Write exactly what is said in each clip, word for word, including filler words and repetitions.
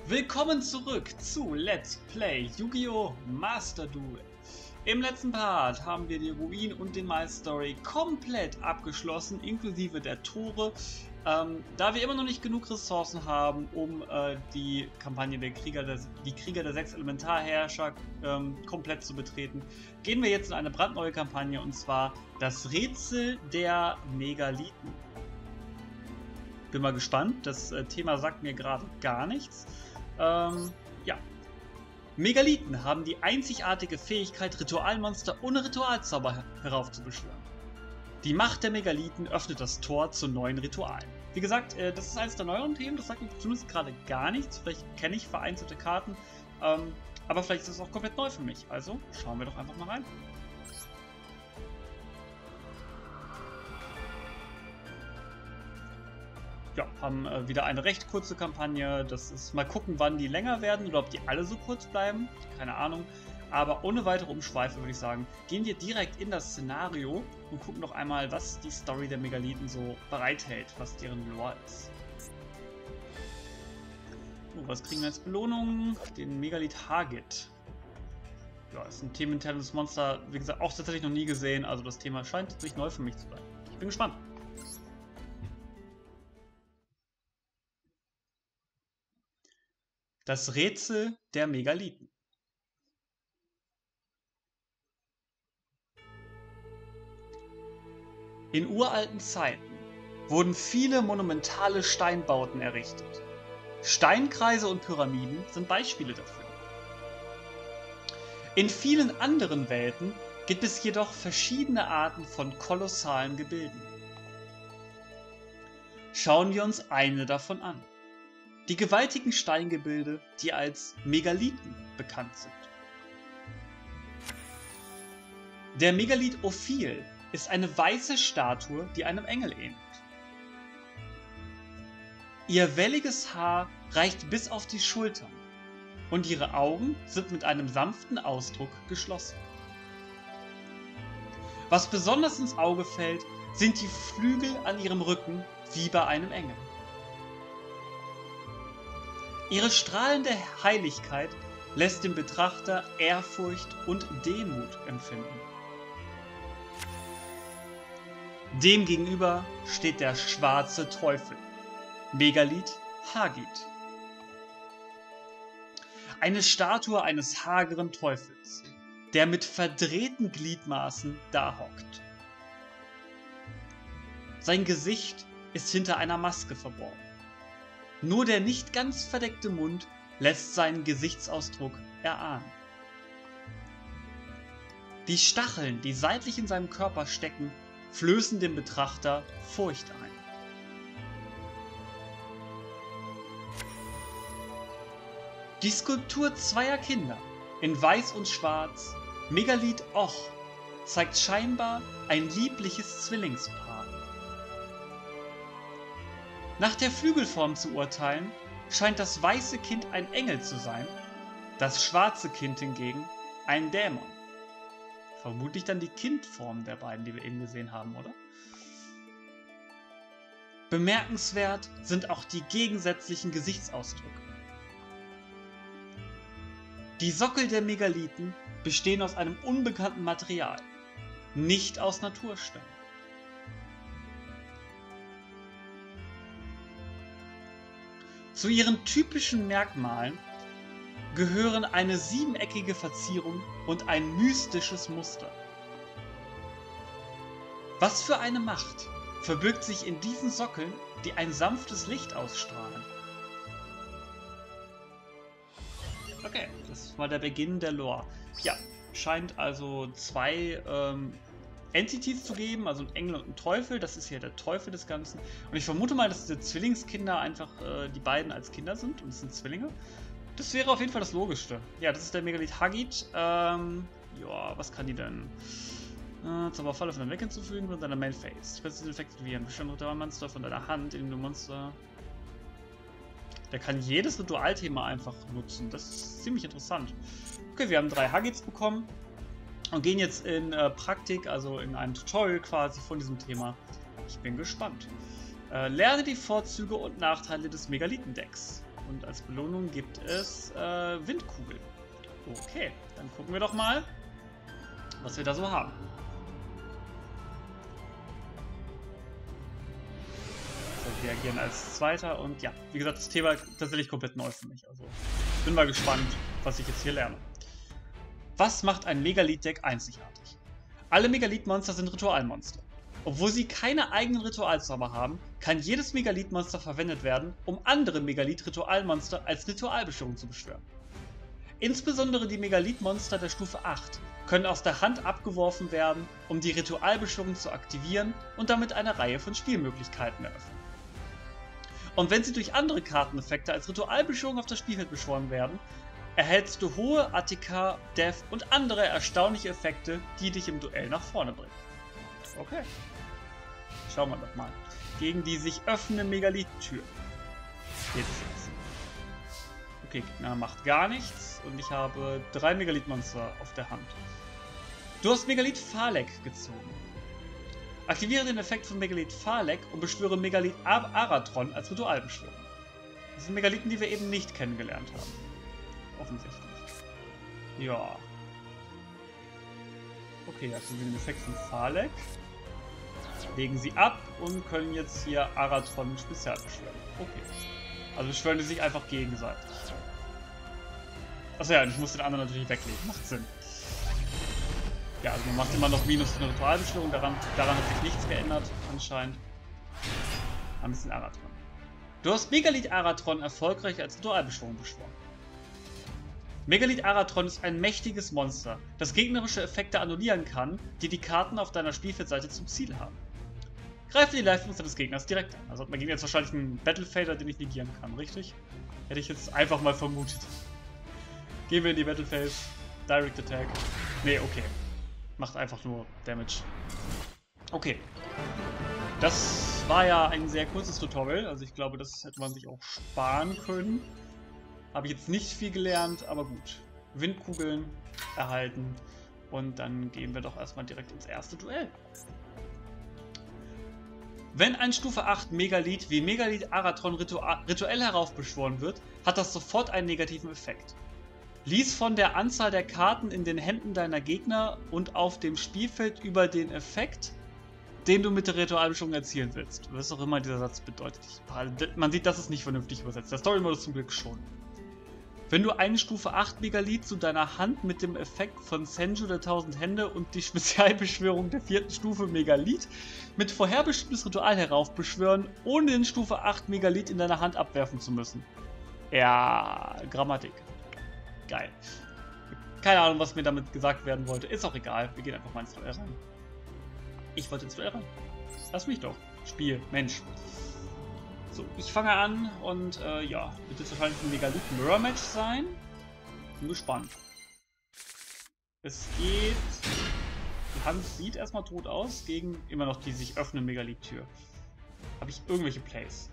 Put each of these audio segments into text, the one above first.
Willkommen zurück zu Let's Play Yu-Gi-Oh! Master Duel. Im letzten Part haben wir die Ruin und den My Story komplett abgeschlossen, inklusive der Tore. Ähm, da wir immer noch nicht genug Ressourcen haben, um äh, die Kampagne der Krieger der, die Krieger der sechs Elementarherrscher ähm, komplett zu betreten, gehen wir jetzt in eine brandneue Kampagne, und zwar das Rätsel der Megalithen. Bin mal gespannt, das äh, Thema sagt mir gerade gar nichts. Ähm, ja. Megalithen haben die einzigartige Fähigkeit, Ritualmonster ohne Ritualzauber her heraufzubeschwören. Die Macht der Megalithen öffnet das Tor zu neuen Ritualen. Wie gesagt, äh, das ist eines der neueren Themen, das sagt mir zumindest gerade gar nichts. Vielleicht kenne ich vereinzelte Karten, ähm, aber vielleicht ist es auch komplett neu für mich. Also schauen wir doch einfach mal rein. Ja, haben äh, wieder eine recht kurze Kampagne. Das ist mal gucken, wann die länger werden oder ob die alle so kurz bleiben. Keine Ahnung. Aber ohne weitere Umschweife würde ich sagen, gehen wir direkt in das Szenario und gucken noch einmal, was die Story der Megalithen so bereithält, was deren Lore ist. So, was kriegen wir als Belohnung? Den Megalith Hagit. Ja, ist ein themeninternes Monster, wie gesagt, auch tatsächlich noch nie gesehen. Also das Thema scheint tatsächlich neu für mich zu sein. Ich bin gespannt. Das Rätsel der Megalithen. In uralten Zeiten wurden viele monumentale Steinbauten errichtet. Steinkreise und Pyramiden sind Beispiele dafür. In vielen anderen Welten gibt es jedoch verschiedene Arten von kolossalen Gebilden. Schauen wir uns eine davon an. Die gewaltigen Steingebilde, die als Megalithen bekannt sind. Der Megalith Ophir ist eine weiße Statue, die einem Engel ähnelt. Ihr welliges Haar reicht bis auf die Schultern und ihre Augen sind mit einem sanften Ausdruck geschlossen. Was besonders ins Auge fällt, sind die Flügel an ihrem Rücken wie bei einem Engel. Ihre strahlende Heiligkeit lässt den Betrachter Ehrfurcht und Demut empfinden. Demgegenüber steht der schwarze Teufel, Megalith Hagit. Eine Statue eines hageren Teufels, der mit verdrehten Gliedmaßen dahockt. Sein Gesicht ist hinter einer Maske verborgen. Nur der nicht ganz verdeckte Mund lässt seinen Gesichtsausdruck erahnen. Die Stacheln, die seitlich in seinem Körper stecken, flößen dem Betrachter Furcht ein. Die Skulptur zweier Kinder in Weiß und Schwarz, Megalith Och, zeigt scheinbar ein liebliches Zwillingspaar. Nach der Flügelform zu urteilen, scheint das weiße Kind ein Engel zu sein, das schwarze Kind hingegen ein Dämon. Vermutlich dann die Kindform der beiden, die wir eben gesehen haben, oder? Bemerkenswert sind auch die gegensätzlichen Gesichtsausdrücke. Die Sockel der Megalithen bestehen aus einem unbekannten Material, nicht aus Naturstein. Zu ihren typischen Merkmalen gehören eine siebeneckige Verzierung und ein mystisches Muster. Was für eine Macht verbirgt sich in diesen Sockeln, die ein sanftes Licht ausstrahlen? Okay, das war der Beginn der Lore. Ja, scheint also zwei ähm, Entities zu geben, also ein Engel und ein Teufel. Das ist ja der Teufel des Ganzen. Und ich vermute mal, dass diese Zwillingskinder einfach äh, die beiden als Kinder sind und es sind Zwillinge. Das wäre auf jeden Fall das Logischste. Ja, das ist der Megalith Hagit. Ähm, ja, was kann die denn? Äh, Zauberfalle von deinem Deck hinzufügen und deiner Main Phase. Spezielle Effekte wie ein bestimmter Monster von deiner Hand, in dem Monster. Der kann jedes Ritualthema einfach nutzen. Das ist ziemlich interessant. Okay, wir haben drei Hagits bekommen. Und gehen jetzt in äh, Praktik, also in ein Tutorial quasi von diesem Thema. Ich bin gespannt. Äh, lerne die Vorzüge und Nachteile des Megalithen-Decks. Und als Belohnung gibt es äh, Windkugeln. Okay, dann gucken wir doch mal, was wir da so haben. So, wir agieren als Zweiter und ja, wie gesagt, das Thema ist tatsächlich komplett neu für mich. Also bin mal gespannt, was ich jetzt hier lerne. Was macht ein Megalith-Deck einzigartig? Alle Megalith-Monster sind Ritualmonster. Obwohl sie keine eigenen Ritualzauber haben, kann jedes Megalith-Monster verwendet werden, um andere Megalith-Ritualmonster als Ritualbeschwörung zu beschwören. Insbesondere die Megalith-Monster der Stufe acht können aus der Hand abgeworfen werden, um die Ritualbeschwörung zu aktivieren und damit eine Reihe von Spielmöglichkeiten eröffnen. Und wenn sie durch andere Karteneffekte als Ritualbeschwörung auf das Spielfeld beschworen werden, erhältst du hohe A T K, Death und andere erstaunliche Effekte, die dich im Duell nach vorne bringen. Okay. Schauen wir doch mal. Gegen die sich öffnende Megalith-Tür geht es jetzt. Okay, Gegner macht gar nichts und ich habe drei Megalith-Monster auf der Hand. Du hast Megalith Farlek gezogen. Aktiviere den Effekt von Megalith Farlek und beschwöre Megalith Aratron als Ritualbeschwörung. Das sind Megalithen, die wir eben nicht kennengelernt haben. Offensichtlich. Ja. Okay, aktivieren wir den Effekt von Farlek. Legen sie ab und können jetzt hier Aratron spezial beschwören. Okay. Also beschwören die sich einfach gegenseitig. Achso ja, ich muss den anderen natürlich weglegen. Macht Sinn. Ja, also man macht immer noch Minus für eine Ritualbeschwörung. Daran, daran hat sich nichts geändert, anscheinend. Ein bisschen Aratron. Du hast Megalith Aratron erfolgreich als Ritualbeschwörung beschworen. Megalith Aratron ist ein mächtiges Monster, das gegnerische Effekte annullieren kann, die die Karten auf deiner Spielfeldseite zum Ziel haben. Greife die Live-Monster des Gegners direkt an. Also hat mein Gegner jetzt wahrscheinlich einen Battlefader, den ich negieren kann, richtig? Hätte ich jetzt einfach mal vermutet. Gehen wir in die Battlephase. Direct Attack. Nee, okay. Macht einfach nur Damage. Okay. Das war ja ein sehr kurzes Tutorial. Also ich glaube, das hätte man sich auch sparen können. Habe ich jetzt nicht viel gelernt, aber gut. Windkugeln erhalten. Und dann gehen wir doch erstmal direkt ins erste Duell. Wenn ein Stufe acht Megalith wie Megalith Aratron ritu rituell heraufbeschworen wird, hat das sofort einen negativen Effekt. Lies von der Anzahl der Karten in den Händen deiner Gegner und auf dem Spielfeld über den Effekt, den du mit der Ritualbeschwörung erzielen willst. Was auch immer dieser Satz bedeutet. Man sieht, das ist nicht vernünftig übersetzt. Der Story-Modus zum Glück schon. Wenn du einen Stufe acht Megalith zu deiner Hand mit dem Effekt von Senju der tausend Hände und die Spezialbeschwörung der vierten Stufe Megalith mit vorherbestimmtes Ritual heraufbeschwören, ohne den Stufe acht Megalith in deiner Hand abwerfen zu müssen. Ja, Grammatik. Geil. Keine Ahnung, was mir damit gesagt werden wollte. Ist auch egal. Wir gehen einfach mal ins Duell rein. Ich wollte ins Duell rein. Lass mich doch. Spiel. Mensch. So, ich fange an und äh, ja, wird jetzt wahrscheinlich ein Megalith Mirror Match sein. Bin gespannt. Es geht. Die Hand sieht erstmal tot aus gegen immer noch die sich öffnende Megalith-Tür. Habe ich irgendwelche Plays?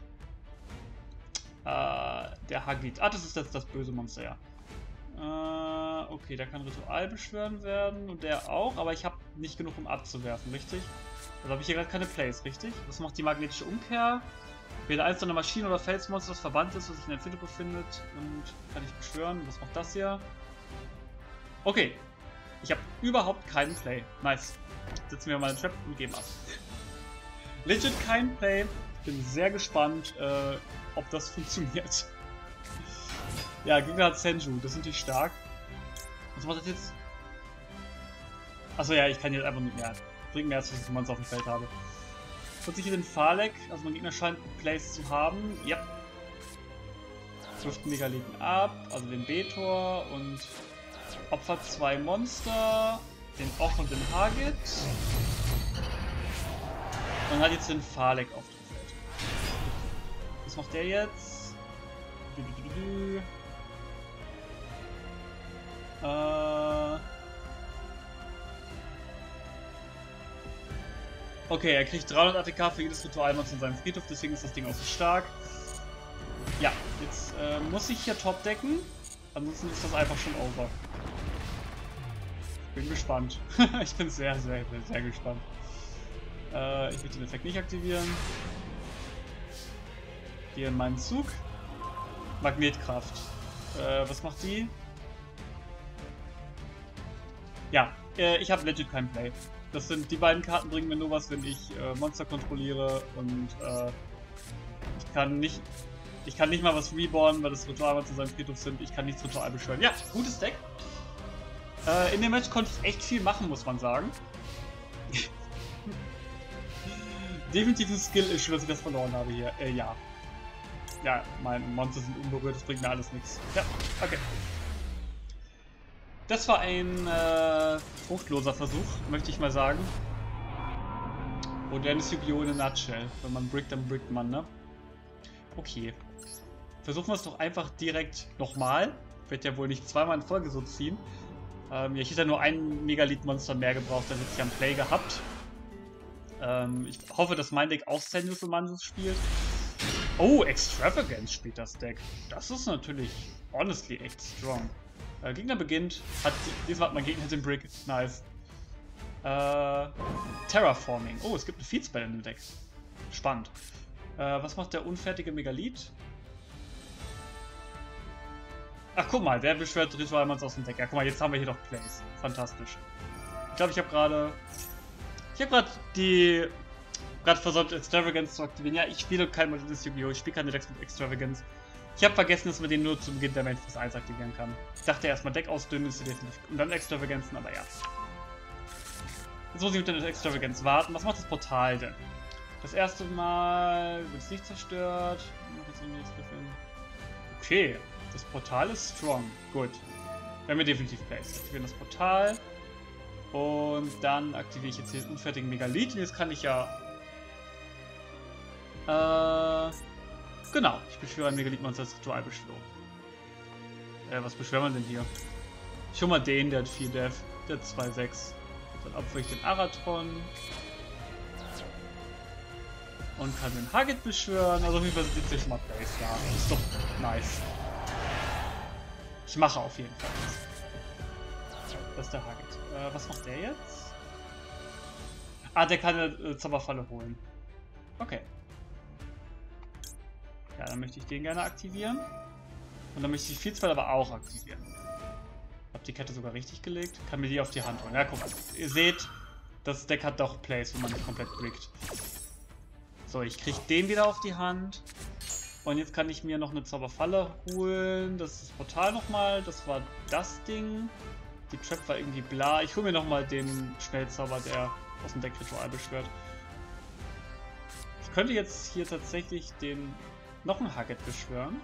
Äh, der Hagrid. Ah, das ist jetzt das böse Monster, ja. Äh, okay, der kann Ritual beschwören werden und der auch, aber ich habe nicht genug, um abzuwerfen, richtig? Also habe ich hier gerade keine Plays, richtig? Was macht die magnetische Umkehr? Wähle eins deiner Maschinen oder Felsmonster, das verbannt ist, was sich in der Entwicklung befindet und kann ich beschwören. Was macht das hier? Okay. Ich habe überhaupt keinen Play. Nice. Setzen wir mal einen Trap und geben ab. Legit kein Play. Bin sehr gespannt, äh, ob das funktioniert. Ja, Gegner hat Senju. Das ist natürlich stark. Was macht das jetzt? Achso, ja, ich kann jetzt einfach mit mehr. Bringt mehr, als ich Monster auf dem Feld habe. Putze ich hier den Farlek, also mein Gegner scheint Plays zu haben. Ja. Wirft den Megalithen ab, also den Betor und opfert zwei Monster, den Och und den Hagrid. Und hat jetzt den Farlek auf dem Feld. Was macht der jetzt? Du, du, du, du, du. Äh... Okay, er kriegt dreihundert A T K für jedes Ritualmonster in seinem Friedhof, deswegen ist das Ding auch so stark. Ja, jetzt äh, muss ich hier top decken, ansonsten ist das einfach schon over. Bin gespannt. Ich bin sehr, sehr, sehr, sehr gespannt. Äh, ich will den Effekt nicht aktivieren. Gehe in meinen Zug. Magnetkraft. Äh, was macht die? Ja, äh, ich habe legit kein Play. Das sind, die beiden Karten bringen mir nur was, wenn ich äh, Monster kontrolliere und äh, ich kann nicht, ich kann nicht mal was reborn, weil das Ritualmonster zu seinem Friedhof sind. Ich kann nichts Ritual beschwören. Ja, gutes Deck. Äh, in dem Match konnte ich echt viel machen, muss man sagen. Definitiv ein Skill-Issue, dass ich das verloren habe hier. Äh, ja. Ja, meine Monster sind unberührt, das bringt mir alles nichts. Ja, okay. Das war ein äh, fruchtloser Versuch, möchte ich mal sagen. Modernes Yu-Gi-Oh! In a nutshell. Wenn man brickt, dann brickt man, ne? Okay. Versuchen wir es doch einfach direkt nochmal. Ich werde ja wohl nicht zweimal in Folge so ziehen. Ähm, ja, ich hätte ja nur ein Megalith-Monster mehr gebraucht, dann hätte ich am Play gehabt. Ähm, ich hoffe, dass mein Deck auch Senjutsu Manjus spielt. Oh, Extravagance spielt das Deck. Das ist natürlich, honestly, echt strong. Äh, Gegner beginnt, hat, diesmal hat mein Gegner den Brick, nice. Äh, Terraforming. Oh, es gibt eine Feed-Spell in dem Deck. Spannend. Äh, was macht der unfertige Megalith? Ach, guck mal, der beschwört Ritualmonster aus dem Deck. Ja, guck mal, jetzt haben wir hier doch Plays. Fantastisch. Ich glaube, ich habe gerade... Ich habe gerade die... gerade versäumt, Extravagance zu aktivieren. Ja, ich spiele kein modernes Yu-Gi-Oh! Ich spiele keine Decks mit Extravagance. Ich habe vergessen, dass man den nur zu Beginn der Main Phase eins aktivieren kann. Ich dachte erstmal Deck ausdünnen, ist definitiv. Und dann Extravaganzen, aber ja. Jetzt muss ich mit der Extravagance warten. Was macht das Portal denn? Das erste Mal wird es nicht zerstört. Okay, das Portal ist strong. Gut. Werden wir definitiv Plays. Aktivieren das Portal. Und dann aktiviere ich jetzt hier den unfertigen Megalith. Und jetzt kann ich ja... Äh... Genau, ich beschwöre ein Megalith-Monster als Ritualbeschwörung. Äh, was beschwören wir denn hier? Ich hol mal den, der hat vier Death. Der hat zwei sechs. Dann opfere ich den Aratron. Und kann den Hagit beschwören. Also auf jeden Fall sind jetzt schon mal Plays da. Ist doch nice. Ich mache auf jeden Fall was. Das ist der Hagit. Äh, was macht der jetzt? Ah, der kann eine äh, Zauberfalle holen. Okay. Ja, dann möchte ich den gerne aktivieren. Und dann möchte ich die Feed-Spell aber auch aktivieren. Ich habe die Kette sogar richtig gelegt. Kann mir die auf die Hand holen. Ja, guck mal. Ihr seht, das Deck hat doch Plays, wenn man nicht komplett brickt. So, ich kriege den wieder auf die Hand. Und jetzt kann ich mir noch eine Zauberfalle holen. Das ist das Portal nochmal. Das war das Ding. Die Trap war irgendwie bla. Ich hole mir nochmal den Schnellzauber, der aus dem Deck Ritual beschwört. Ich könnte jetzt hier tatsächlich den... noch ein Hagit beschwören.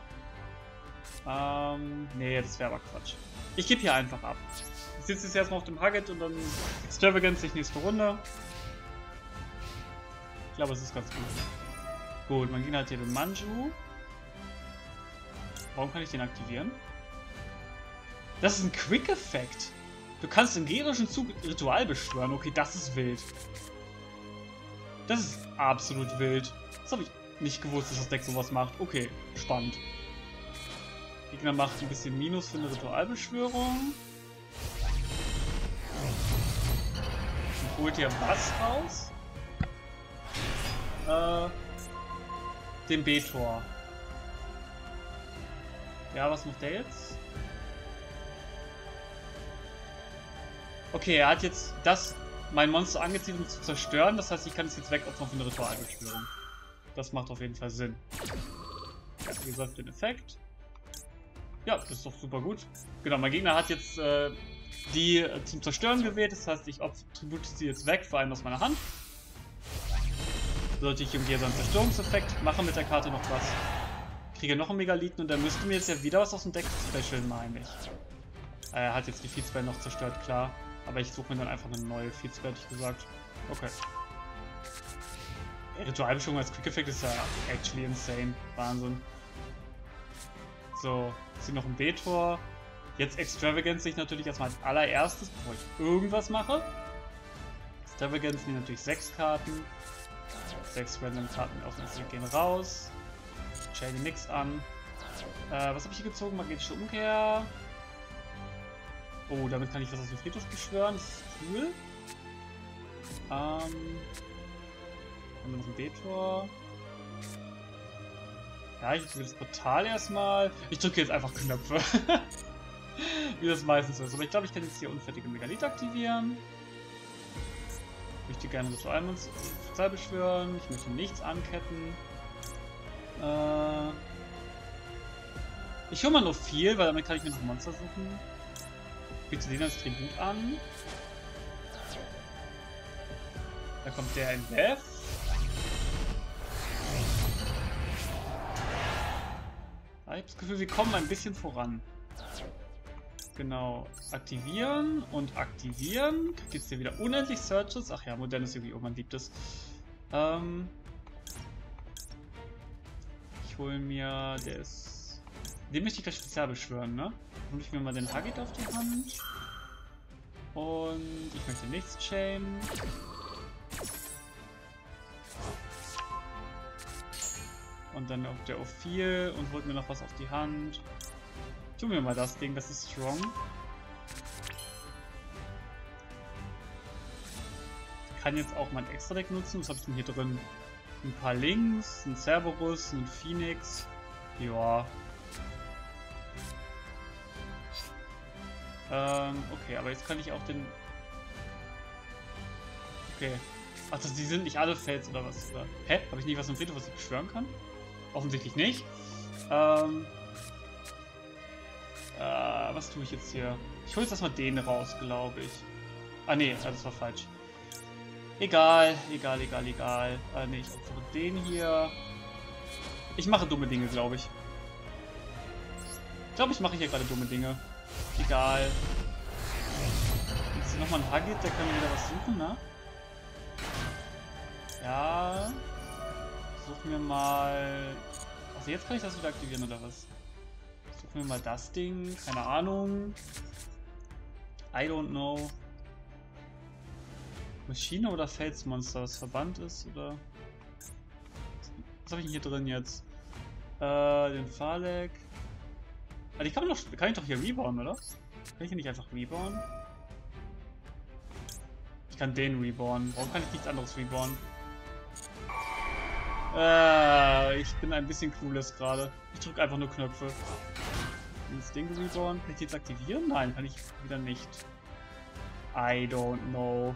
Ähm, nee, das wäre aber Quatsch. Ich gebe hier einfach ab. Ich sitze jetzt erstmal auf dem Hagit und dann Extravagance sich nächste Runde. Ich glaube, es ist ganz gut. Gut, man Gegner hat hier den Manju. Warum kann ich den aktivieren? Das ist ein Quick-Effekt. Du kannst im gegnerischen Zug Ritual beschwören. Okay, das ist wild. Das ist absolut wild. Das habe ich nicht gewusst, dass das Deck sowas macht. Okay, spannend. Gegner macht ein bisschen Minus für eine Ritualbeschwörung. Und holt hier was raus? Äh, den B-Tor. Ja, was macht der jetzt? Okay, er hat jetzt das, mein Monster angezielt, um zu zerstören. Das heißt, ich kann es jetzt wegopfern für eine Ritualbeschwörung. Das macht auf jeden Fall Sinn. Ja, wie gesagt, den Effekt. Ja, das ist doch super gut. Genau, mein Gegner hat jetzt äh, die äh, zum Zerstören gewählt. Das heißt, ich tribute sie jetzt weg, vor allem aus meiner Hand. Sollte ich ihm hier so einen Zerstörungseffekt machen mit der Karte noch was. Kriege noch einen Megalithen und dann müsste mir jetzt ja wieder was aus dem Deck specialen, meine ich. Er hat jetzt die Feed-Spell noch zerstört, klar. Aber ich suche mir dann einfach eine neue Feed-Spell, hätte ich gesagt. Okay. Ritualbeschwörung als Quick-Effekt ist ja actually insane. Wahnsinn. So, jetzt hier noch ein B-Tor. Jetzt Extravagance sich natürlich erstmal als allererstes, bevor ich irgendwas mache. Extravagance sind natürlich sechs Karten. Sechs random Karten auf den Sieg gehen raus. Ich chaine nix an. Äh, was habe ich hier gezogen? Magnetische Umkehr. Oh, damit kann ich was aus dem Friedhof beschwören. Das ist cool. Ähm. Haben wir noch ein B-Tor. Ja, ich drücke das Portal erstmal. Ich drücke jetzt einfach Knöpfe. Wie das meistens ist. Aber ich glaube, ich kann jetzt hier unfertige Megalith aktivieren. Ich möchte gerne Ritualmonster beschwören. Ich möchte nichts anketten. Äh ich hole mal nur viel, weil damit kann ich mir noch Monster suchen. Ich biete den als Tribut an. Da kommt der in Death. Ich habe das Gefühl, wir kommen ein bisschen voran. Genau. Aktivieren und aktivieren. Kriegt jetzt hier wieder unendlich Searches. Ach ja, modernes Yu-Gi-Oh! Man liebt es. Ähm ich hole mir. Der ist. Den möchte ich gleich spezial beschwören, ne? Dann hole ich mir mal den Hagit auf die Hand. Und ich möchte nichts chainen. Und dann auf der O vier und holt mir noch was auf die Hand. Tu mir mal das Ding, das ist strong. Ich kann jetzt auch mein Extra-Deck nutzen. Was habe ich denn hier drin? Ein paar Links, ein Cerberus, ein Phoenix. Ja. Ähm, okay, aber jetzt kann ich auch den... Okay. Ach, das, die sind nicht alle Fates oder was? Oder? Hä? Habe ich nicht was im Friedhof, was ich beschwören kann? Offensichtlich nicht. Ähm... Äh, was tue ich jetzt hier? Ich hole jetzt erstmal den raus, glaube ich. Ah, nee, das war falsch. Egal, egal, egal, egal. Äh, nee, ich opfere den hier. Ich mache dumme Dinge, glaube ich. Ich glaube, ich mache hier gerade dumme Dinge. Egal. Jetzt hier nochmal ein Hagit, der kann mir wieder was suchen, ne? Ja. Such mir mal... Also jetzt kann ich das wieder aktivieren, oder was? Suchen wir mal das Ding. Keine Ahnung. I don't know. Maschine oder Felsmonster, was verbannt ist, oder? Was habe ich denn hier drin jetzt? Äh, den Farlek. Ah, die kann man doch, kann ich doch hier rebauen, oder? Kann ich hier nicht einfach rebauen? Ich kann den rebauen. Warum kann ich nichts anderes rebauen? Äh, ich bin ein bisschen clueless gerade. Ich drücke einfach nur Knöpfe. Das Ding reborn. Kann ich jetzt aktivieren? Nein, kann ich wieder nicht. I don't know.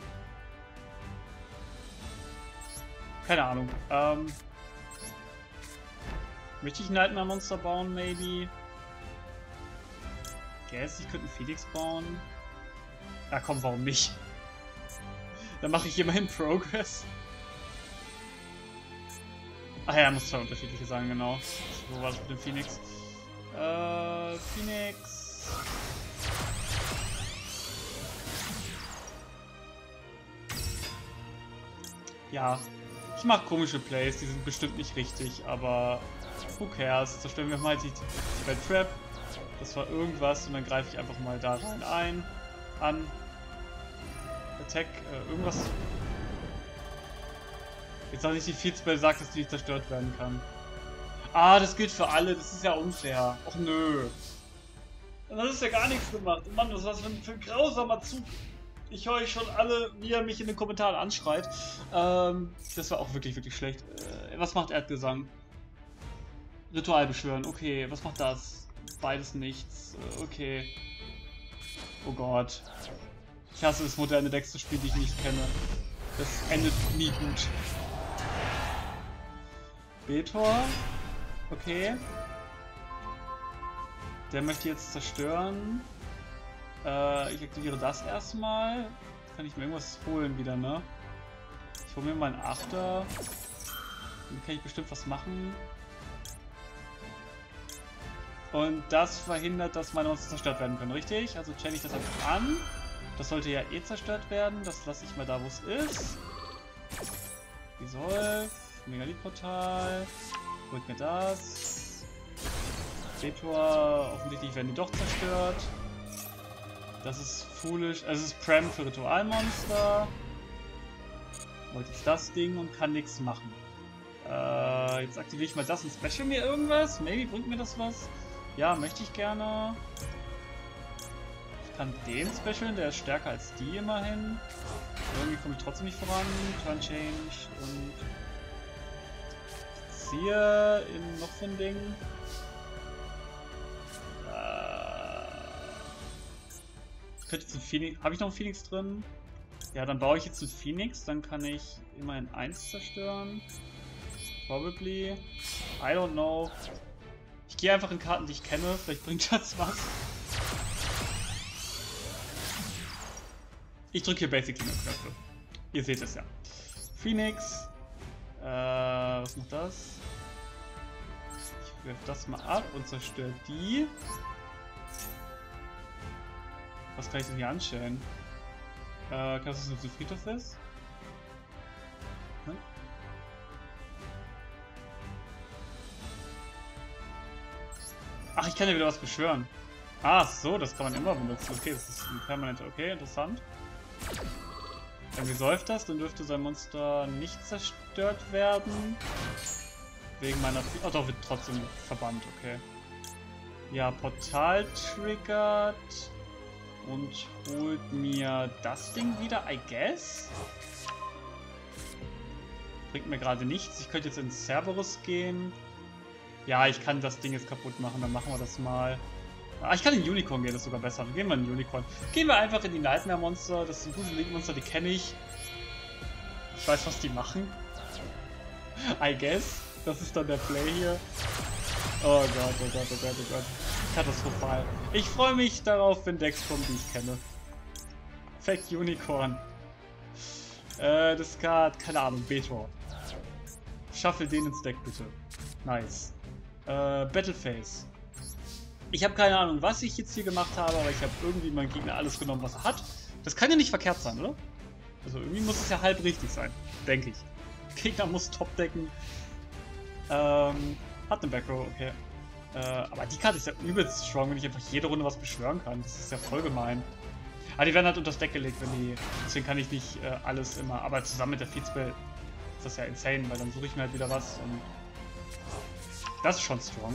Keine Ahnung. Ähm, möchte ich ein Nightmare Monster bauen, maybe? Guess, ich könnte einen Phoenix bauen. Ja komm, warum nicht? Dann mache ich immerhin Progress. Ach ja, muss zwei unterschiedliche sein, genau. Wo war das mit dem Phoenix? Äh, Phoenix. Ja, ich mache komische Plays, die sind bestimmt nicht richtig, aber who cares? Zerstören wir mal die, die Bad Trap. Das war irgendwas und dann greife ich einfach mal da rein ein, an. Attack, äh, irgendwas. Jetzt habe ich die Feedspell sagt, dass die nicht zerstört werden kann. Ah, das gilt für alle, das ist ja unfair. Och nö. Dann hat es ja gar nichts gemacht. Mann, was war das für ein, für ein grausamer Zug. Ich höre euch schon alle, wie er mich in den Kommentaren anschreit. Ähm, das war auch wirklich, wirklich schlecht. Äh, was macht Erdgesang? Ritual beschwören, okay. Was macht das? Beides nichts. Äh, okay. Oh Gott. Ich hasse es, moderne Decks zu spielen, die ich nicht kenne. Das endet nie gut. Betor. Okay. Der möchte jetzt zerstören. Äh, ich aktiviere das erstmal. Kann ich mir irgendwas holen wieder, ne? Ich hole mir mal einen Achter. Dann kann ich bestimmt was machen. Und das verhindert, dass meine Monster zerstört werden können, richtig? Also chain ich das einfach an. Das sollte ja eh zerstört werden. Das lasse ich mal da, wo es ist. Resolve. Megalith-Portal. Holt mir das. Betor. Offensichtlich werden die doch zerstört. Das ist foolish. Also es ist Prem für Ritualmonster. Holt jetzt das Ding und kann nichts machen. Äh, jetzt aktiviere ich mal das und special mir irgendwas. Maybe bringt mir das was. Ja, möchte ich gerne. Ich kann den specialen, der ist stärker als die immerhin. Irgendwie komme ich trotzdem nicht voran. Turn Change und hier in noch so ein Ding. Äh, könnte jetzt ein Phoenix. Habe ich noch einen Phoenix drin? Ja, dann baue ich jetzt einen Phoenix. Dann kann ich immerhin eins zerstören. Probably. I don't know. Ich gehe einfach in Karten, die ich kenne. Vielleicht bringt das was. Ich drücke hier basically nur Knöpfe. Ihr seht es ja. Phoenix. Äh, was macht das? Ich werfe das mal ab und zerstöre die. Was kann ich denn hier anstellen? Äh, kannst du, dass es ein Friedhof ist? Hm? Ach, ich kann ja wieder was beschwören. Ah, so, das kann man immer benutzen. Okay, das ist ein permanenter. Okay, interessant. Irgendwie säuft das, dann dürfte sein Monster nicht zerstört werden. Wegen meiner... Oh, doch, wird trotzdem verbannt, okay. Ja, Portal triggert. Und holt mir das Ding wieder, I guess. Bringt mir gerade nichts. Ich könnte jetzt ins Cerberus gehen. Ja, ich kann das Ding jetzt kaputt machen, dann machen wir das mal. Ah, ich kann in Unicorn gehen, das ist sogar besser. Gehen wir in Unicorn. Gehen wir einfach in die Nightmare-Monster. Das sind gute Link-Monster, die kenne ich. Ich weiß, was die machen. I guess. Das ist dann der Play hier. Oh Gott, oh Gott, oh Gott, oh Gott. Katastrophal. Ich freue mich darauf, wenn Decks kommen, die ich kenne. Fact Unicorn. Äh, Discard, keine Ahnung, Betor. Shuffle den ins Deck, bitte. Nice. Äh, Battleface. Ich habe keine Ahnung, was ich jetzt hier gemacht habe, aber ich habe irgendwie meinem Gegner alles genommen, was er hat. Das kann ja nicht verkehrt sein, oder? Also irgendwie muss es ja halb richtig sein, denke ich. Gegner muss top decken. Ähm, hat eine Backrow, okay. Äh, aber die Karte ist ja übelst strong, wenn ich einfach jede Runde was beschwören kann. Das ist ja voll gemein. Aber die werden halt unter das Deck gelegt, wenn die... Deswegen kann ich nicht äh, alles immer... Aber zusammen mit der Feedspell ist das ja insane, weil dann suche ich mir halt wieder was und... Das ist schon strong.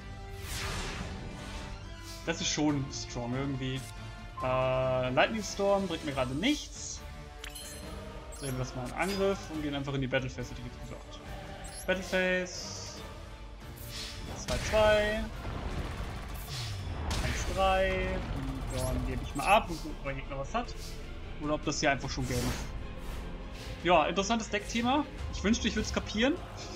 Das ist schon strong irgendwie. Äh, Lightning Storm bringt mir gerade nichts. Sehen wir das mal in Angriff und gehen einfach in die Battleface, die geht gesagt. Battleface. zwei zwei. eins drei. Und dann gebe ich mal ab und gucke, ob mein Gegner was hat. Oder ob das hier einfach schon Game ist. Ja, interessantes Deckthema. Ich wünschte, ich würde es kapieren.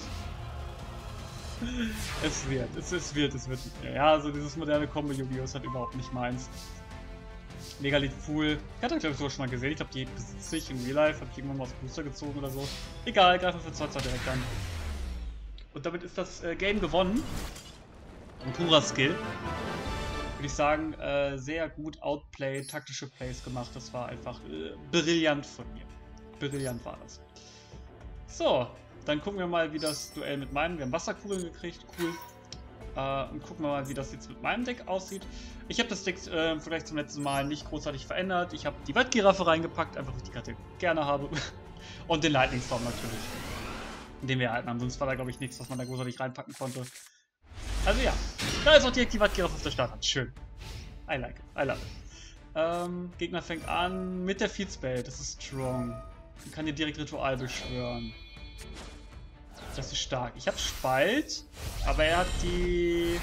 Es wird, es, es wird, es wird. Ja, also dieses moderne Combo-Yu-Gi-Oh! Ist halt überhaupt nicht meins. Megalith Pool. Ich hatte, glaube ich, sogar schon mal gesehen. Ich glaube, die besitze ich in Real Life. Habe ich irgendwann mal aus Booster gezogen oder so. Egal, greifen wir für zwei zwei direkt an. Und damit ist das äh, Game gewonnen. Ein purer Skill. Würde ich sagen, äh, sehr gut Outplay, taktische Plays gemacht. Das war einfach äh, brillant von mir. Brillant war das. So. Dann gucken wir mal, wie das Duell mit meinem... Wir haben Wasserkugeln gekriegt, cool. Äh, und gucken wir mal, wie das jetzt mit meinem Deck aussieht. Ich habe das Deck äh, im Vergleich zum letzten Mal nicht großartig verändert. Ich habe die Waldgiraffe reingepackt, einfach weil ich die Karte gerne habe. Und den Lightning Storm natürlich. Den wir erhalten haben, sonst war da, glaube ich, nichts, was man da großartig reinpacken konnte. Also ja, da ist auch direkt die Waldgiraffe auf der Starthand. Schön. I like it, I love it. Ähm, Gegner fängt an mit der Feedspell, das ist strong. Man kann hier direkt Ritual beschwören. Das ist stark. Ich habe Spalt, aber er hat die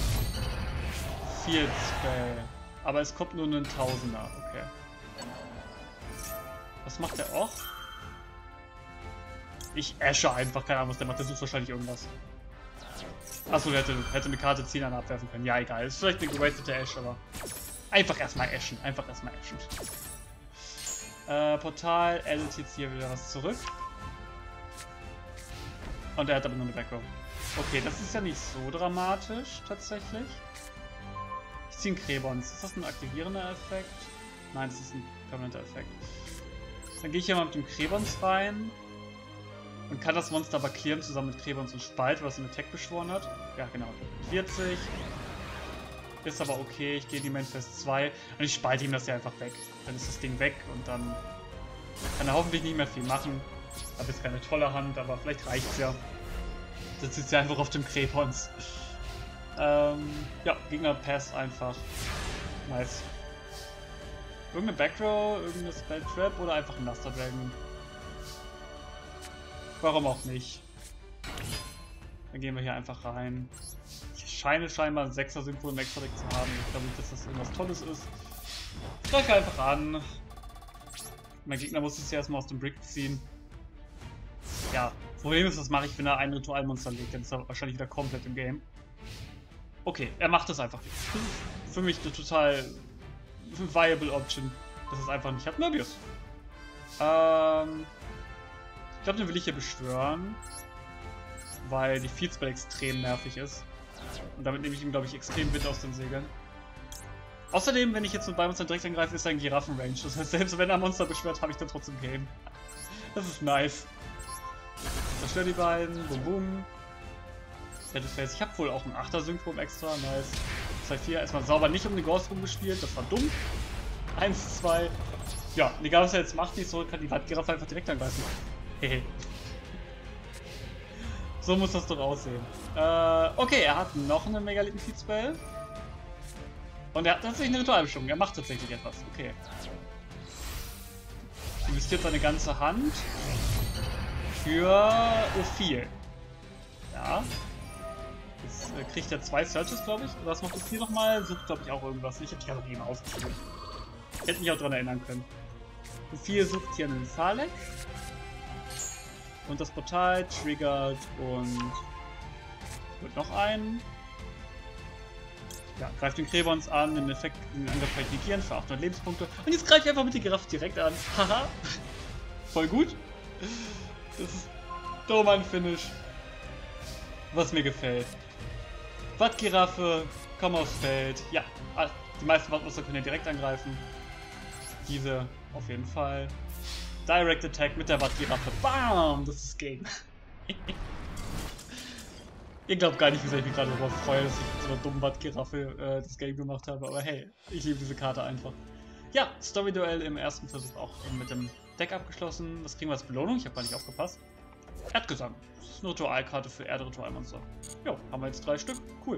Field Spell. Aber es kommt nur ein Tausender. Okay. Was macht der auch? Ich ashe einfach. Keine Ahnung, was der macht. Der sucht wahrscheinlich irgendwas. Achso, der hätte, hätte eine Karte ziehen, dann abwerfen können. Ja, egal. Ist vielleicht eine gewastete Ash, aber einfach erstmal ashen. Einfach erstmal ashen. Äh, Portal addet jetzt hier wieder was zurück. Und er hat aber nur eine Backrow. Okay, das ist ja nicht so dramatisch, tatsächlich. Ich ziehe einen Krebons. Ist das ein aktivierender Effekt? Nein, das ist ein permanenter Effekt. Dann gehe ich hier mal mit dem Krebons rein. Und kann das Monster aber clearen zusammen mit Krebons und Spalt, was in Attack beschworen hat. Ja, genau. vierzig. Ist aber okay. Ich gehe in die Manifest zwei. Und ich spalte ihm das ja einfach weg. Dann ist das Ding weg und dann kann er hoffentlich nicht mehr viel machen. Habe jetzt keine tolle Hand, aber vielleicht reicht es ja. Jetzt sitzt er einfach auf dem Krebons. Ähm, ja, Gegner passt einfach. Nice. Irgendeine Backrow, irgendeine Spell Trap oder einfach ein Master Dragon. Warum auch nicht? Dann gehen wir hier einfach rein. Ich scheine scheinbar ein sechser Synchro im Extra-Deck zu haben. Ich glaube nicht, dass das irgendwas Tolles ist. Ich greife einfach an. Mein Gegner muss es ja erstmal aus dem Brick ziehen. Ja, Problem ist, das mache ich, wenn er ein Ritualmonster legt. Dann ist er wahrscheinlich wieder komplett im Game. Okay, er macht das einfach nicht. Das ist für mich eine total viable Option, dass es einfach nicht hat. Möbius. Ähm, ich glaube, den will ich hier beschwören. Weil die Field Spell extrem nervig ist. Und damit nehme ich ihm, glaube ich, extrem Wind aus den Segeln. Außerdem, wenn ich jetzt mit beiden Monstern direkt angreife, ist er in Giraffen-Range. Das heißt, selbst wenn er Monster beschwört, habe ich dann trotzdem Game. Das ist nice. Zerstör die beiden. Bum bum. Ich habe wohl auch einen achter Synchro im Extra. Nice. zwei vier. Erstmal sauber nicht um den Ghost rumgespielt. Das war dumm. eins zwei. Ja, egal was er jetzt macht, nicht so, kann die Waldgiraffe einfach direkt angreifen. Hehe. So muss das doch aussehen. Äh, okay, er hat noch einen Megalithen-Feed-Spell. Und er hat tatsächlich eine Ritualbestimmung. Er macht tatsächlich etwas. Okay. Investiert seine ganze Hand für Ophir. Ja. Jetzt äh, kriegt er zwei Searches, glaube ich. Oder was macht Ophir nochmal? Sucht, glaube ich, auch irgendwas. Ich hätte die Kategorien aufgeschrieben. Ich hätte mich auch daran erinnern können. Ophir sucht hier einen Falek. Und das Portal triggert und wird noch einen. Ja, greift den Krebons an, den Effekt, den Angriff vielleicht negieren für achthundert Lebenspunkte. Und jetzt greife ich einfach mit der Giraffe direkt an. Haha. Voll gut. Das ist doch mein Finish. Was mir gefällt. Wattgiraffe, komm aufs Feld. Ja, die meisten Wattmonster können ja direkt angreifen. Diese auf jeden Fall. Direct Attack mit der Wattgiraffe. Bam! Das ist Game. Ihr glaubt gar nicht, wie sehr ich mich gerade darüber freue, dass ich mit so einer dummen Wattgiraffe äh, das Game gemacht habe. Aber hey, ich liebe diese Karte einfach. Ja, Story-Duell im ersten Versuch auch mit dem Deck abgeschlossen. Das kriegen wir als Belohnung. Ich habe gar nicht aufgepasst. Erdgesang. Das ist eine Ritualkarte für Erde-Ritualmonster. Jo, haben wir jetzt drei Stück. Cool.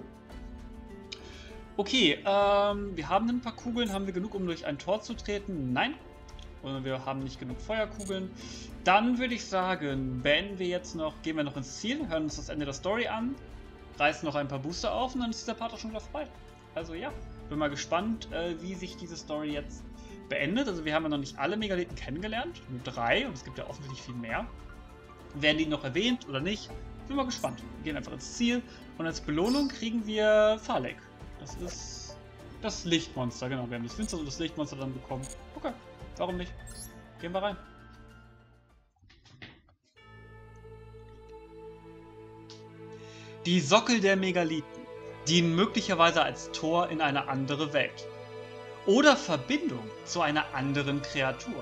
Okay, ähm, wir haben ein paar Kugeln. Haben wir genug, um durch ein Tor zu treten? Nein. Und wir haben nicht genug Feuerkugeln. Dann würde ich sagen, beenden wir jetzt noch, gehen wir noch ins Ziel, hören uns das Ende der Story an, reißen noch ein paar Booster auf und dann ist dieser Part auch schon wieder vorbei. Also ja, bin mal gespannt, äh, wie sich diese Story jetzt beendet. Also wir haben ja noch nicht alle Megalithen kennengelernt, nur drei und es gibt ja offensichtlich viel mehr. Werden die noch erwähnt oder nicht? Bin mal gespannt. Wir gehen einfach ins Ziel und als Belohnung kriegen wir Falek. Das ist das Lichtmonster, genau. Wir haben das Finster und das Lichtmonster dann bekommen. Okay. Warum nicht? Gehen wir rein. Die Sockel der Megalithen dienen möglicherweise als Tor in eine andere Welt oder Verbindung zu einer anderen Kreatur.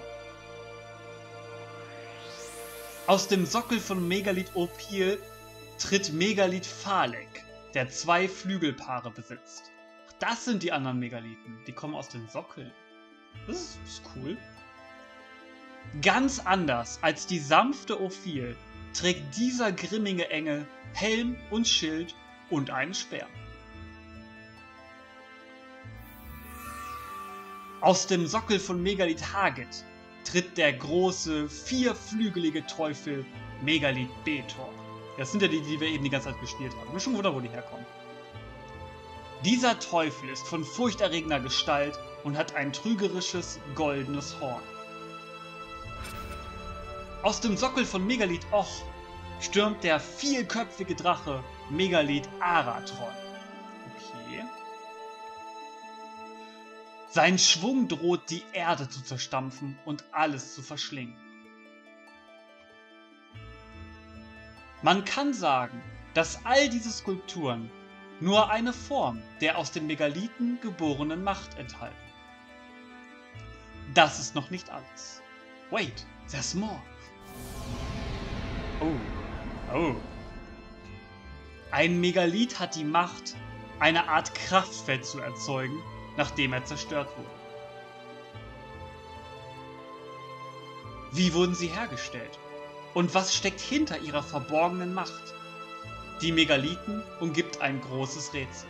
Aus dem Sockel von Megalith Ophir tritt Megalith Falek, der zwei Flügelpaare besitzt. Das sind die anderen Megalithen, die kommen aus den Sockeln. Das ist, das ist cool. Ganz anders als die sanfte Ophir trägt dieser grimmige Engel Helm und Schild und einen Speer. Aus dem Sockel von Megalith Hagit tritt der große, vierflügelige Teufel Megalith Betor. Das sind ja die, die wir eben die ganze Zeit gespielt haben. Mir schon wunder, wo die herkommen. Dieser Teufel ist von furchterregender Gestalt und hat ein trügerisches, goldenes Horn. Aus dem Sockel von Megalith Och stürmt der vielköpfige Drache Megalith Aratron. Okay. Sein Schwung droht, die Erde zu zerstampfen und alles zu verschlingen. Man kann sagen, dass all diese Skulpturen nur eine Form der aus den Megalithen geborenen Macht enthalten. Das ist noch nicht alles. Wait, there's more. Oh, oh. Ein Megalith hat die Macht, eine Art Kraftfeld zu erzeugen, nachdem er zerstört wurde. Wie wurden sie hergestellt? Und was steckt hinter ihrer verborgenen Macht? Die Megalithen umgibt ein großes Rätsel.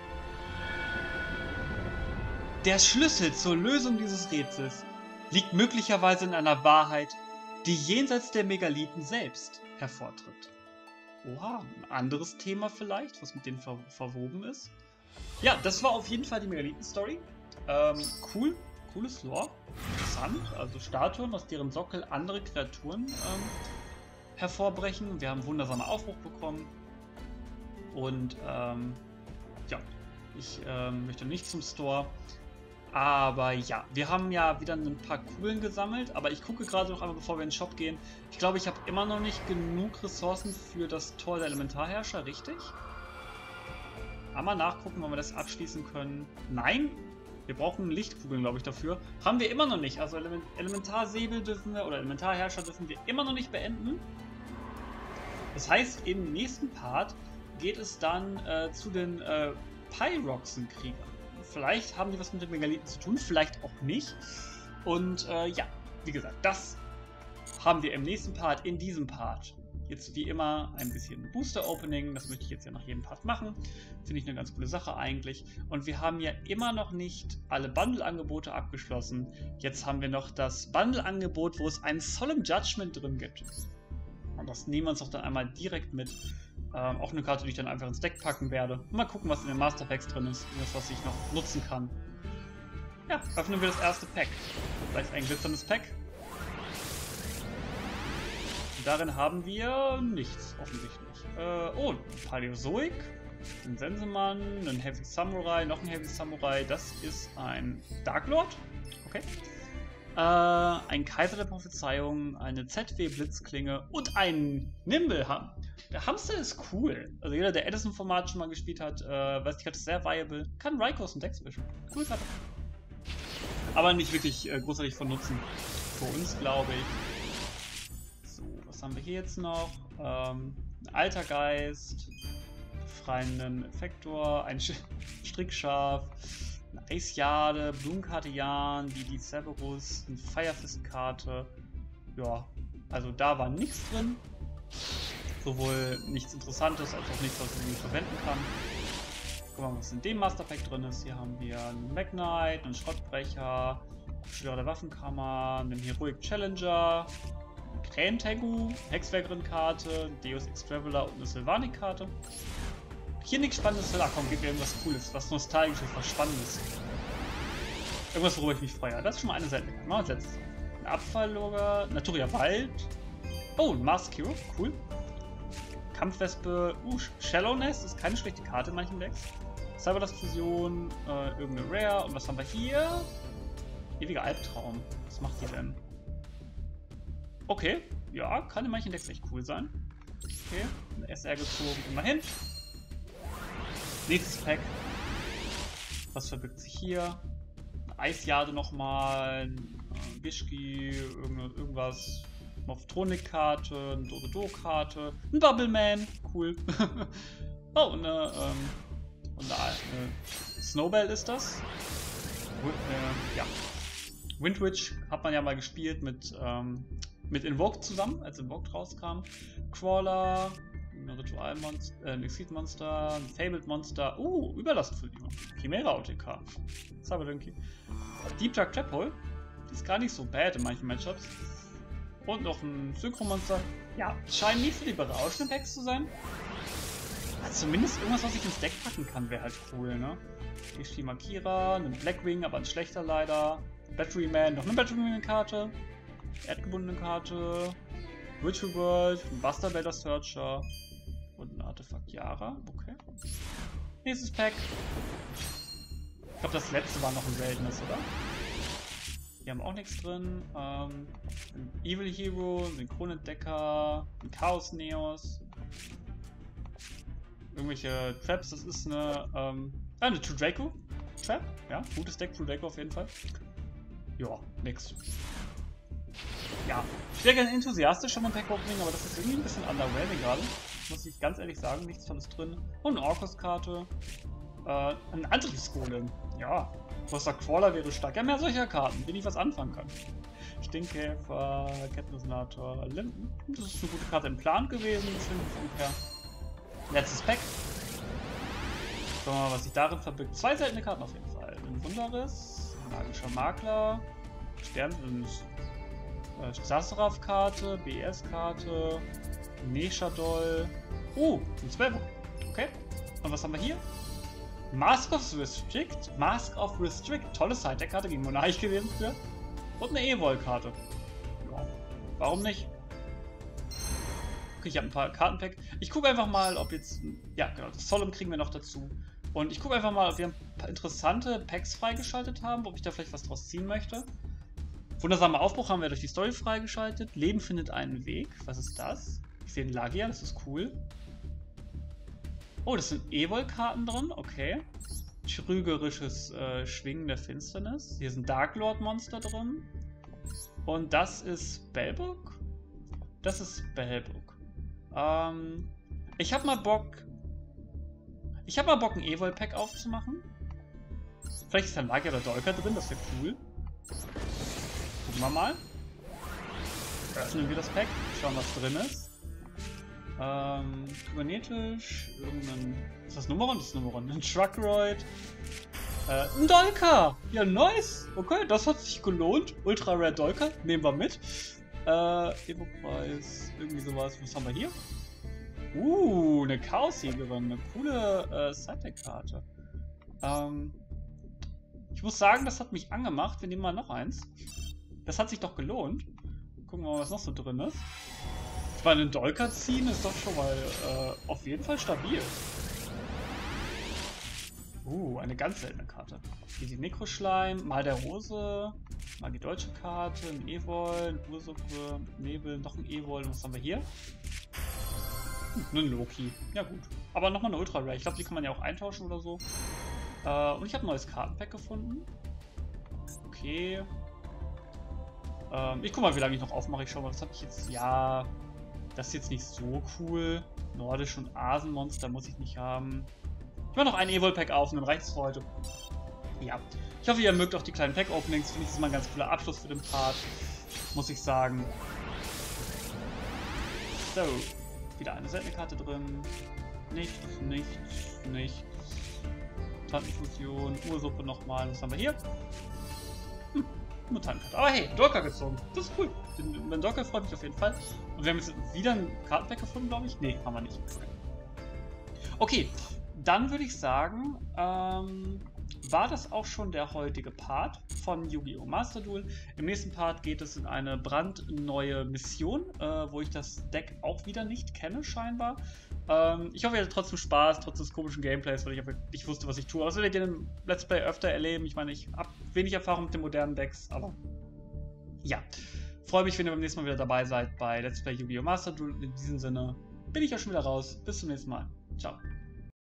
Der Schlüssel zur Lösung dieses Rätsels liegt möglicherweise in einer Wahrheit, die jenseits der Megalithen selbst hervortritt. Oha, ein anderes Thema vielleicht, was mit denen ver verwoben ist. Ja, das war auf jeden Fall die Megalithen-Story. Ähm, cool, cooles Lore. Interessant. Also Statuen, aus deren Sockel andere Kreaturen ähm, hervorbrechen. Wir haben wundersamen Aufbruch bekommen. Und ähm, ja, ich ähm, möchte nicht zum Store. Aber ja, wir haben ja wieder ein paar Kugeln gesammelt, aber ich gucke gerade noch einmal, bevor wir in den Shop gehen. Ich glaube, ich habe immer noch nicht genug Ressourcen für das Tor der Elementarherrscher, richtig? Einmal nachgucken, ob wir das abschließen können. Nein, wir brauchen Lichtkugeln, glaube ich, dafür. Haben wir immer noch nicht. Also Element Elementarsäbel dürfen wir, oder Elementarherrscher dürfen wir immer noch nicht beenden. Das heißt, im nächsten Part geht es dann äh, zu den äh, Pyroxen-Kriegern. Vielleicht haben die was mit den Megalithen zu tun, vielleicht auch nicht. Und äh, ja, wie gesagt, das haben wir im nächsten Part, in diesem Part. Jetzt wie immer ein bisschen Booster-Opening, das möchte ich jetzt ja nach jedem Part machen. Finde ich eine ganz coole Sache eigentlich. Und wir haben ja immer noch nicht alle Bundle-Angebote abgeschlossen. Jetzt haben wir noch das Bundle-Angebot, wo es ein Solemn Judgment drin gibt. Und das nehmen wir uns auch dann einmal direkt mit. Ähm, auch eine Karte, die ich dann einfach ins Deck packen werde. Mal gucken, was in den Master Packs drin ist. Das, was ich noch nutzen kann. Ja, öffnen wir das erste Pack. Vielleicht ein glitzerndes Pack. Und darin haben wir nichts, offensichtlich. Äh, oh, ein Paläozoik, ein Sensenmann, ein Heavy Samurai, noch ein Heavy Samurai. Das ist ein Dark Lord. Okay. Äh, ein Kaiser der Prophezeiung, eine Z W-Blitzklinge und ein Nimble. Der Hamster ist cool. Also jeder, der Edison-Format schon mal gespielt hat, äh, weiß die Karte ist sehr viable. Kann Raikou aus dem Deck zwischen. Cool Karte. Aber nicht wirklich äh, großartig von Nutzen. Für uns, glaube ich. So, was haben wir hier jetzt noch? Ähm, ein alter Geist, befreienden Effektor, ein Sch Strickschaf, eine Eisjade, Blumenkarte Jan, die die Cerberus, eine Firefist-Karte. Ja, also da war nichts drin. Sowohl nichts Interessantes als auch nichts, was ich irgendwie verwenden kann. Gucken wir mal, was in dem Masterpack drin ist. Hier haben wir einen Magnite, einen Schrottbrecher, Schwere der Waffenkammer, einen Heroic Challenger, einen Krähentegu, Hexwerkerin-Karte, Deus Ex Traveler und eine Sylvanik-Karte. Hier nichts Spannendes. Ach komm, gib mir irgendwas Cooles, was Nostalgisches, was Spannendes. Irgendwas, worüber ich mich freue. Das ist schon mal eine Seite. Machen wir als letztes. Ein Abfalllogger, Naturia Wald. Oh, ein Mars Cure, cool. Kampfwespe, uh, Shallow Nest ist keine schlechte Karte in manchen Decks. Cyberdust Fusion, äh, irgendeine Rare. Und was haben wir hier? Ewiger Albtraum. Was macht die denn? Okay, ja, kann in manchen Decks echt cool sein. Okay, eine S R gezogen, immerhin. Nächstes Pack. Was verbirgt sich hier? Eine Eisjade nochmal, ein äh, Bishki, irgendwas. Moftronic-Karte, eine Dodo-Do-Karte, ein Bubbleman, cool. Oh, und eine, ähm, und eine, eine Snowbell ist das. Äh, ja. Windwitch hat man ja mal gespielt mit, ähm, mit Invoked zusammen, als Invoked rauskam. Crawler, ein Ritualmonster, äh, ein Exceed-Monster, ein Fabled-Monster, uh, Überlastverlierer, Chimera O T K, Cyberdunky. Deep Dark Trap Hole, die ist gar nicht so bad in manchen Matchups. Und noch ein Synchromonster. Ja, scheinen nicht für die berauschenden Packs zu sein. Also zumindest irgendwas, was ich ins Deck packen kann, wäre halt cool, ne? Ishii Makira, einen Blackwing, aber ein schlechter leider. Batteryman, noch eine Batteryman-Karte. Erdgebundene Karte. Virtual World, ein Buster Bader Searcher. Und ein Artefakt Yara. Okay. Nächstes Pack. Ich glaube, das letzte war noch ein seltenes, oder? Hier haben wir auch nichts drin. Ähm, ein Evil Hero, ein Synchronentdecker, ein Chaos Neos. Irgendwelche Traps, das ist eine, ähm, ah, eine True Draco Trap. Ja, gutes Deck, True Draco auf jeden Fall. Ja, nix. Ja, ich wäre gerne enthusiastisch an dem Pack-Opening, aber das ist irgendwie ein bisschen underwhelming gerade. Muss ich ganz ehrlich sagen, nichts Tolles drin. Und eine Orcus-Karte. Äh, ein Antriebsgolem. Ja. Bossa Crawler wäre stark. Ja, mehr solcher Karten, mit denen ich was anfangen kann. Stinkkäfer, Kettenresonator, Linden. Das ist eine gute Karte im Plan gewesen, finde ich her. Letztes Pack. Schauen wir mal, was sich darin verbirgt. Zwei seltene Karten auf jeden Fall. Ein Wunderriss, ein magischer Makler, Stern, äh, Sasseraf-Karte, B S-Karte, Neshadol, Oh, ein Spellbook. Okay. Und was haben wir hier? Mask of Restrict. Mask of Restrict. Tolle Side-Deck-Karte gegen Monarch gewesen für. Und eine E-Vol-Karte. Ja. Warum nicht? Okay, ich habe ein paar Kartenpack. Ich gucke einfach mal, ob jetzt... Ja, genau. Das Solemn kriegen wir noch dazu. Und ich gucke einfach mal, ob wir ein paar interessante Packs freigeschaltet haben, ob ich da vielleicht was draus ziehen möchte. Wundersamer Aufbruch haben wir durch die Story freigeschaltet. Leben findet einen Weg. Was ist das? Ich sehe einen Lagia, das ist cool. Oh, das sind E-Vol-Karten drin, okay. Trügerisches äh, Schwingen der Finsternis. Hier sind Dark Lord-Monster drin. Und das ist Spellbook? Das ist Spellbook. Ähm, ich habe mal Bock... Ich habe mal Bock, ein E-Vol-Pack aufzumachen. Vielleicht ist da ein Lagia oder Dolker drin, das wäre cool. Gucken wir mal. Öffnen wir das Pack, schauen, was drin ist. Ähm, kybernetisch, irgendein... Ist das Numeron? Das ist Numeron. Ein Truckroid. Äh, ein Dolker! Ja, nice! Okay, das hat sich gelohnt. Ultra Rare Dolker, nehmen wir mit. Äh, Evo-Preis, irgendwie sowas. Was haben wir hier? Uh, eine Chaos-Jägerin. Eine coole äh, Side-Deck-Karte. Ähm, ich muss sagen, das hat mich angemacht. Wir nehmen mal noch eins. Das hat sich doch gelohnt. Gucken wir mal, was noch so drin ist. Ich meine, einen Dolker ziehen ist doch schon mal äh, auf jeden Fall stabil. Uh, eine ganz seltene Karte. Hier die Nekroschleim, mal der Rose, mal die deutsche Karte, ein E-Vol, ein Ursuppe, Nebel, noch ein E-Vol. Was haben wir hier? Hm, ein Loki. Ja gut. Aber nochmal eine Ultra Rare. Ich glaube, die kann man ja auch eintauschen oder so. Äh, und ich habe ein neues Kartenpack gefunden. Okay. Ähm, ich guck mal, wie lange ich noch aufmache. Ich schau mal, was habe ich jetzt? Ja, das ist jetzt nicht so cool. Nordisch und Asenmonster muss ich nicht haben. Ich mache noch ein E-Vol-Pack auf und dann reicht es für heute. Ja. Ich hoffe, ihr mögt auch die kleinen Pack-Openings. Finde ich, das ist mal ein ganz cooler Abschluss für den Part. Muss ich sagen. So. Wieder eine seltene Karte drin. Nichts, nichts, nichts. Mutantenfusion, Ursuppe nochmal. Was haben wir hier? Hm, Mutantenkarte. Aber hey, Dolker gezogen. Das ist cool. Den, den Dolker freut mich auf jeden Fall. Und wir haben jetzt wieder ein Kartenpack gefunden, glaube ich. Nee, haben wir nicht. Okay, dann würde ich sagen, ähm, war das auch schon der heutige Part von Yu-Gi-Oh! Master Duel. Im nächsten Part geht es in eine brandneue Mission, äh, wo ich das Deck auch wieder nicht kenne, scheinbar. Ähm, ich hoffe, ihr hattet trotzdem Spaß, trotz des komischen Gameplays, weil ich einfach nicht wusste, was ich tue. Aber das werdet ihr im Let's Play öfter erleben. Ich meine, ich habe wenig Erfahrung mit den modernen Decks, aber ja. Freue mich, wenn ihr beim nächsten Mal wieder dabei seid bei Let's Play Yu-Gi-Oh! Master Duel. In diesem Sinne bin ich ja schon wieder raus. Bis zum nächsten Mal. Ciao.